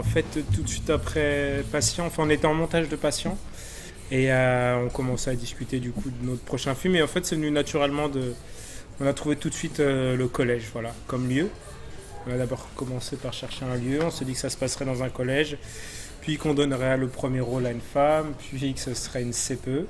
en fait, tout de suite après Patient, enfin on était en montage de Patient et on commençait à discuter du coup de notre prochain film. Et en fait, c'est venu naturellement on a trouvé tout de suite le collège, voilà, comme lieu. On a d'abord commencé par chercher un lieu, on s'est dit que ça se passerait dans un collège, puis qu'on donnerait le premier rôle à une femme, puis que ce serait une CPE.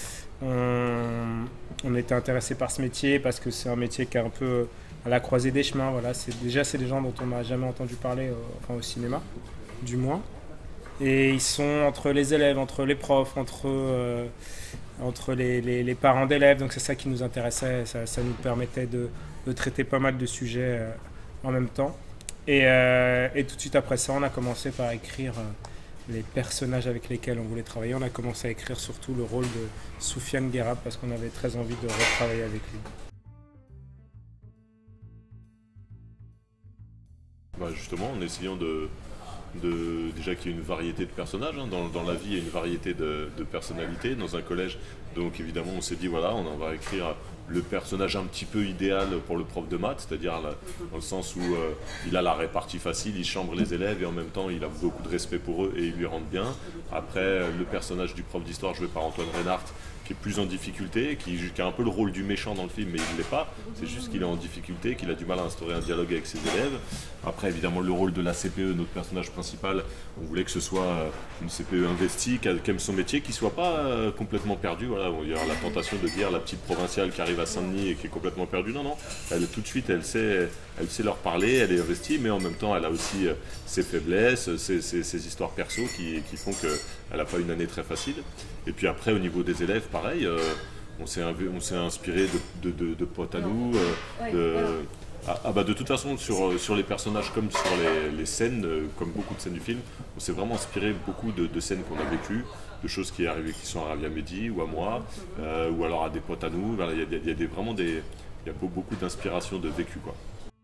On était intéressé par ce métier parce que c'est un métier qui est un peu à la croisée des chemins. Voilà. C'est des gens dont on n'a jamais entendu parler enfin, au cinéma, du moins. Et ils sont entre les élèves, entre les profs, entre les parents d'élèves. Donc c'est ça qui nous intéressait. Ça nous permettait de traiter pas mal de sujets en même temps. Et tout de suite après ça, on a commencé par écrire les personnages avec lesquels on voulait travailler. On a commencé à écrire surtout le rôle de Soufiane Guérab parce qu'on avait très envie de retravailler avec lui. Bah justement, en essayant déjà qu'il y ait une variété de personnages, hein. Dans la vie il y a une variété de personnalités dans un collège, donc évidemment on s'est dit voilà, on va écrire le personnage un petit peu idéal pour le prof de maths, c'est-à-dire dans le sens où il a la répartie facile, il chambre les élèves et en même temps il a beaucoup de respect pour eux et il lui rend bien. Après le personnage du prof d'histoire joué par Antoine Reinhardt, qui est plus en difficulté, qui a un peu le rôle du méchant dans le film, mais il ne l'est pas. C'est juste qu'il est en difficulté, qu'il a du mal à instaurer un dialogue avec ses élèves. Après, évidemment, le rôle de la CPE, notre personnage principal, on voulait que ce soit une CPE investie, qui aime son métier, qui ne soit pas complètement perdue. Voilà, il y aura la tentation de dire la petite provinciale qui arrive à Saint-Denis et qui est complètement perdue. Non, non, elle, tout de suite, elle sait leur parler, elle est investie, mais en même temps, elle a aussi ses faiblesses, ses histoires perso qui font qu'elle n'a pas une année très facile. Et puis après, au niveau des élèves, pareil, on s'est inspiré de potes à nous. De toute façon, sur les personnages comme sur les scènes, comme beaucoup de scènes du film, on s'est vraiment inspiré beaucoup de scènes qu'on a vécues, de choses qui sont arrivées à Mehdi ou à moi, ou alors à des potes à nous. Voilà, il y a beaucoup d'inspiration de vécu, quoi.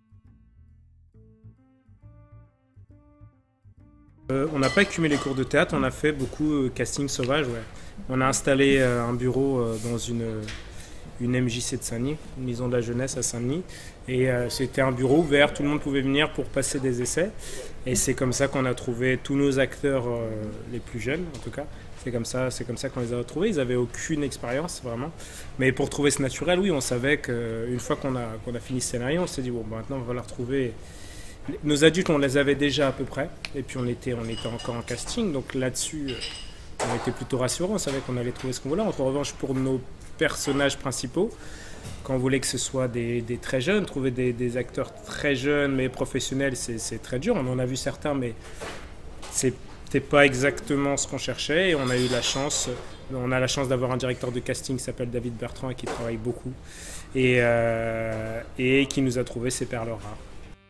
On n'a pas écumé les cours de théâtre, on a fait beaucoup casting sauvage. Ouais. On a installé un bureau dans une MJC de Saint-Denis, une maison de la jeunesse à Saint-Denis. Et c'était un bureau ouvert, tout le monde pouvait venir pour passer des essais. Et c'est comme ça qu'on a trouvé tous nos acteurs les plus jeunes, en tout cas. C'est comme ça qu'on les a retrouvés. Ils n'avaient aucune expérience, vraiment. Mais pour trouver ce naturel, oui, on savait qu'une fois qu'on a fini ce scénario, on s'est dit, bon, maintenant, on va leur trouver. Nos adultes, on les avait déjà à peu près. Et puis, on était encore en casting. Donc là-dessus, on était plutôt rassurants. On savait qu'on allait trouver ce qu'on voulait. En revanche, pour nos personnages principaux, quand on voulait que ce soit des très jeunes, trouver des acteurs très jeunes mais professionnels, c'est très dur. On en a vu certains, mais c'était pas exactement ce qu'on cherchait. Et on a la chance d'avoir un directeur de casting qui s'appelle David Bertrand et qui travaille beaucoup et qui nous a trouvé ces perles rares.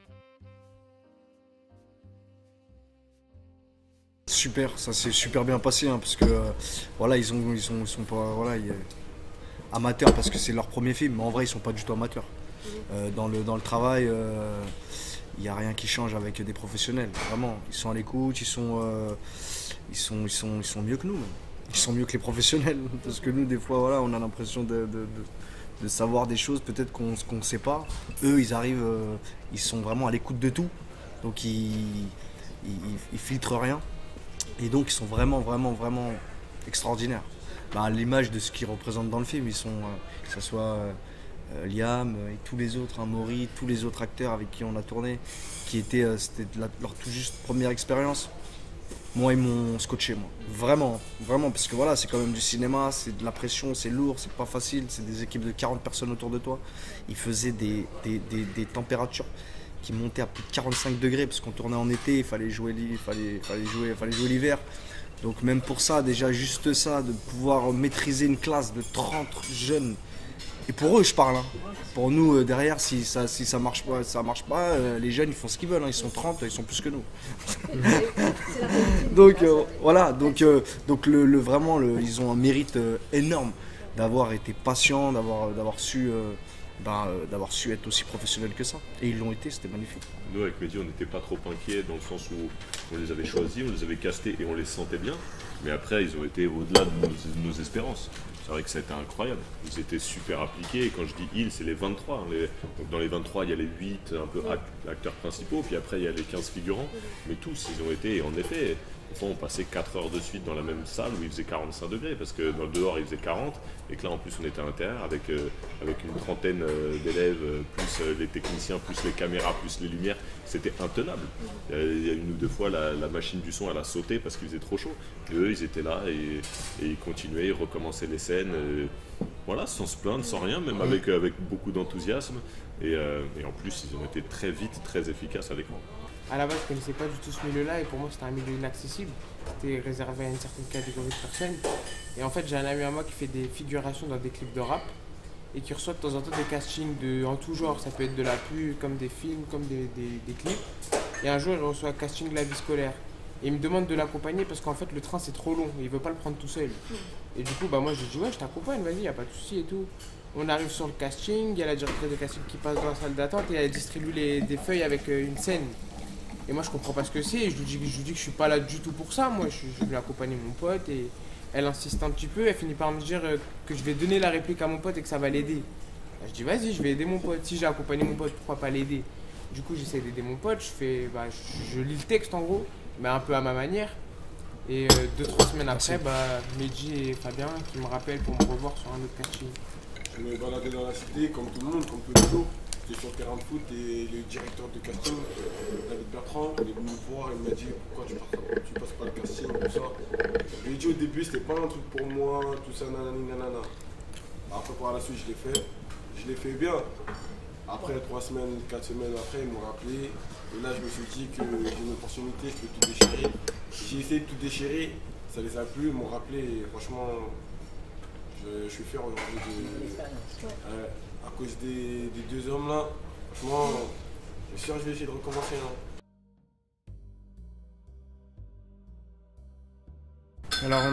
Super, ça s'est super bien passé hein, parce que voilà, ils sont pas voilà, amateurs parce que c'est leur premier film, mais en vrai ils sont pas du tout amateurs. Dans le travail, il n'y a rien qui change avec des professionnels. Vraiment, ils sont à l'écoute, ils sont mieux que nous. Ils sont mieux que les professionnels parce que nous des fois voilà, on a l'impression de savoir des choses peut-être qu'on ne sait pas. Eux ils arrivent, ils sont vraiment à l'écoute de tout, donc ils filtrent rien. Et donc ils sont vraiment extraordinaires. À l'image de ce qu'ils représentent dans le film, ils sont, que ce soit Liam et tous les autres, hein, Maury, tous les autres acteurs avec qui on a tourné, c'était leur tout juste première expérience. Moi ils m'ont scotché, moi. Vraiment, parce que voilà, c'est quand même du cinéma, c'est de la pression, c'est lourd, c'est pas facile, c'est des équipes de 40 personnes autour de toi. Ils faisaient des températures qui montait à plus de 45 degrés parce qu'on tournait en été, il fallait jouer l'hiver. Donc même pour ça, déjà juste ça, de pouvoir maîtriser une classe de 30 jeunes. Et pour eux, je parle. Hein. Pour nous, derrière, si ça marche pas, les jeunes, ils font ce qu'ils veulent. Hein. Ils sont 30, ils sont plus que nous. Donc voilà, vraiment, ils ont un mérite énorme d'avoir été patients, d'avoir su être aussi professionnel que ça. Et ils l'ont été, c'était magnifique. Nous, avec Mehdi, on n'était pas trop inquiets dans le sens où on les avait choisis, on les avait castés et on les sentait bien. Mais après, ils ont été au-delà de nos espérances. C'est vrai que ça a été incroyable. Ils étaient super appliqués. Et quand je dis ils, c'est les 23. Donc dans les 23, il y a les 8 un peu acteurs principaux. Puis après, il y a les 15 figurants. Mais tous, ils ont été, et en effet, des fois, on passait 4 heures de suite dans la même salle où il faisait 45 degrés. Parce que dans le dehors, il faisait 40. Et que là, en plus, on était à l'intérieur avec une trentaine d'élèves, plus les techniciens, plus les caméras, plus les lumières. C'était intenable. Il y a une ou deux fois, la machine du son, elle a sauté parce qu'il faisait trop chaud. Et eux, ils étaient là et ils continuaient, ils recommençaient les scènes. Voilà, sans se plaindre, sans rien, même avec beaucoup d'enthousiasme. Et en plus, ils ont été très vite, très efficaces à l'écran. À la base, je ne connaissais pas du tout ce milieu-là et pour moi, c'était un milieu inaccessible. C'était réservé à une certaine catégorie de personnes. Et en fait, j'ai un ami à moi qui fait des figurations dans des clips de rap et qui reçoit de temps en temps des castings en tout genre. Ça peut être de la pub, comme des films, comme des clips. Et un jour, il reçoit un casting de la vie scolaire. Et il me demande de l'accompagner parce qu'en fait, le train, c'est trop long. Et il veut pas le prendre tout seul. Et du coup, moi, je lui dis, ouais, je t'accompagne, vas-y, y a pas de souci et tout. On arrive sur le casting, il y a la directrice de casting qui passe dans la salle d'attente et elle distribue des feuilles avec une scène. Et moi je comprends pas ce que c'est, je lui dis que je suis pas là du tout pour ça, moi je vais accompagner mon pote et elle insiste un petit peu, elle finit par me dire que je vais donner la réplique à mon pote et que ça va l'aider. Je dis vas-y, je vais aider mon pote, si j'ai accompagné mon pote, pourquoi pas l'aider? Du coup j'essaie d'aider mon pote, je lis le texte en gros, mais un peu à ma manière. Et 2-3 semaines après, Mehdi et Fabien qui me rappellent pour me revoir sur un autre casting. Je me baladais dans la cité comme tout le monde, comme tous les jours. J'étais sur le terrain de foot et le directeur de casting, David Bertrand, il est venu me voir et il m'a dit pourquoi tu passes pas le casting, tout ça. Je lui ai dit au début c'était pas un truc pour moi, tout ça, nanani nanana. Après par la suite je l'ai fait bien. Après 3 semaines, 4 semaines après, ils m'ont rappelé. Et là je me suis dit que j'ai une opportunité, je peux tout déchirer. J'ai essayé de tout déchirer, ça les a plu, ils m'ont rappelé et franchement je suis fier aujourd'hui à cause des deux hommes là. Franchement, je suis sûr que je vais essayer de recommencer. Alors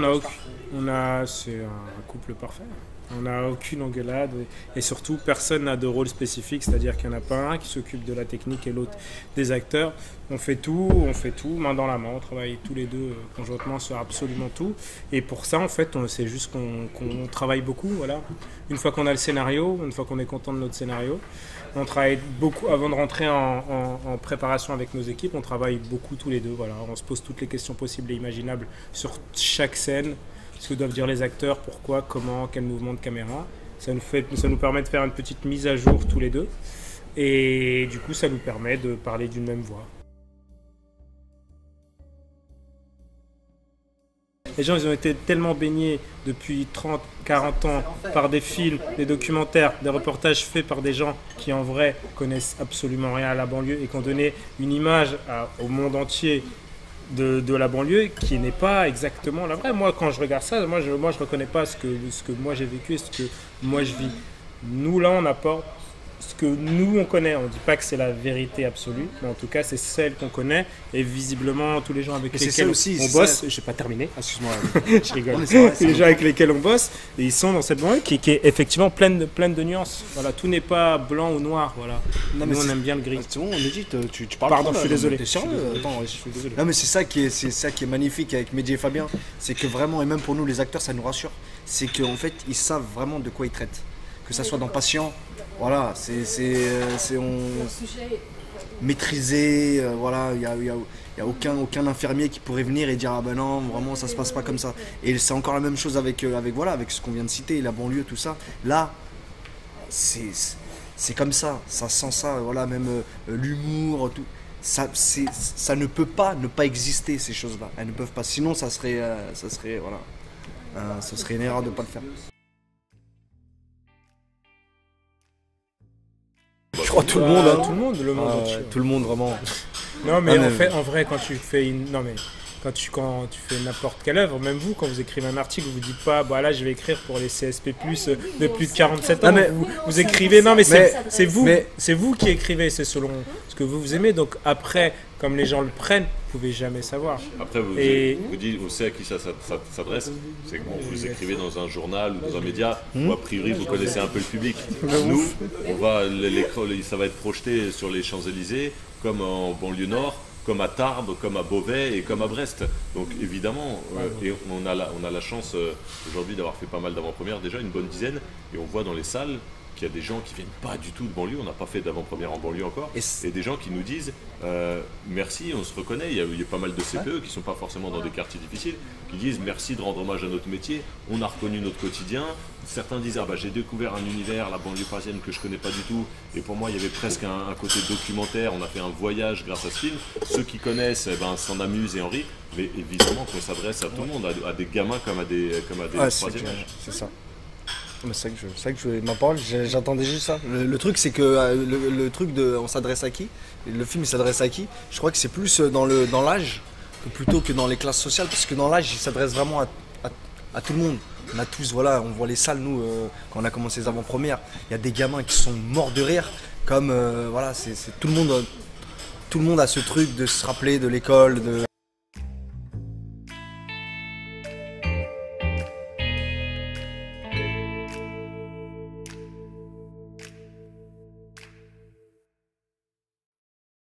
c'est un couple parfait. On n'a aucune engueulade et surtout personne n'a de rôle spécifique, c'est-à-dire qu'il n'y en a pas un qui s'occupe de la technique et l'autre des acteurs. On fait tout, main dans la main, on travaille tous les deux conjointement sur absolument tout. Et pour ça, en fait, c'est juste qu'on travaille beaucoup. Voilà. Une fois qu'on a le scénario, une fois qu'on est content de notre scénario, on travaille beaucoup avant de rentrer en préparation avec nos équipes. On travaille beaucoup tous les deux. Voilà. On se pose toutes les questions possibles et imaginables sur chaque scène. Ce que doivent dire les acteurs, pourquoi, comment, quel mouvement de caméra. Ça nous permet de faire une petite mise à jour tous les deux. Et du coup, ça nous permet de parler d'une même voix. Les gens, ils ont été tellement baignés depuis 30, 40 ans par des films, des documentaires, des reportages faits par des gens qui, en vrai, connaissent absolument rien à la banlieue et qui ont donné une image au monde entier de la banlieue qui n'est pas exactement la vraie. Moi, quand je regarde ça, moi je reconnais pas ce que moi j'ai vécu et ce que moi je vis. Nous, là, on apporte ce que nous, on connaît. On ne dit pas que c'est la vérité absolue, mais en tout cas, c'est celle qu'on connaît. Et visiblement, tous les gens avec lesquels on bosse, je n'ai pas terminé, excuse-moi, je rigole. Les gens avec lesquels on bosse, et ils sont dans cette banlieue qui est effectivement pleine de nuances. Voilà, tout n'est pas blanc ou noir. Voilà. Nous, on aime bien le gris. C'est bon, on est dit, tu parles. Pardon, je suis désolé. T'es sérieux? Attends, je suis désolé. Non, mais c'est ça qui est magnifique avec Mehdi et Fabien. C'est que vraiment, et même pour nous, les acteurs, ça nous rassure. C'est qu'en fait, ils savent vraiment de quoi ils traitent. Que ça soit dans Patient, voilà, maîtrisé, voilà, il y a aucun infirmier qui pourrait venir et dire ah ben non, vraiment ça se passe pas comme ça. Et c'est encore la même chose avec ce qu'on vient de citer, la banlieue, tout ça. Là, c'est comme ça sent ça, voilà, même l'humour, tout. Ça ne peut pas ne pas exister, ces choses-là. Elles ne peuvent pas, sinon ça serait une erreur de ne pas le faire. Je crois tout le monde, tout le monde, le monde entier. Tout le monde vraiment. Non mais en vrai quand tu fais quand tu fais n'importe quelle œuvre, même vous quand vous écrivez un article, vous dites pas bah là je vais écrire pour les CSP+ de plus de 47 ans. Vous écrivez c'est vous qui écrivez, c'est selon ce que vous aimez. Donc après comme les gens le prennent, vous pouvez jamais savoir. Après vous dites, vous savez à qui ça s'adresse. C'est que vous écrivez dans un journal ou dans un média où a priori vous connaissez un peu le public. Nous, ça va être projeté sur les Champs-Élysées comme en banlieue nord, comme à Tarbes, comme à Beauvais et comme à Brest. Donc évidemment, et on a la chance aujourd'hui d'avoir fait pas mal d'avant-premières, déjà une bonne dizaine, et on voit dans les salles qu'il y a des gens qui viennent pas du tout de banlieue, on n'a pas fait d'avant-première en banlieue encore, et des gens qui nous disent merci, on se reconnaît, il y a pas mal de CPE qui sont pas forcément dans des quartiers difficiles, qui disent merci de rendre hommage à notre métier, on a reconnu notre quotidien. Certains disent j'ai découvert un univers, la banlieue parisienne que je connais pas du tout, et pour moi il y avait presque un côté documentaire, on a fait un voyage grâce à ce film. Ceux qui connaissent s'en amusent et en rient, mais évidemment qu'on s'adresse à tout le monde, à des gamins comme à des troisième âge. C'est ça. C'est vrai que ma parole, j'attendais juste ça. Le truc, c'est que le truc de on s'adresse à qui, le film il s'adresse à qui, je crois que c'est plus dans l'âge plutôt que dans les classes sociales, parce que dans l'âge il s'adresse vraiment à tout le monde. On a tous, voilà, on voit les salles, nous, quand on a commencé les avant-premières, il y a des gamins qui sont morts de rire, comme voilà, c'est tout le monde a ce truc de se rappeler de l'école,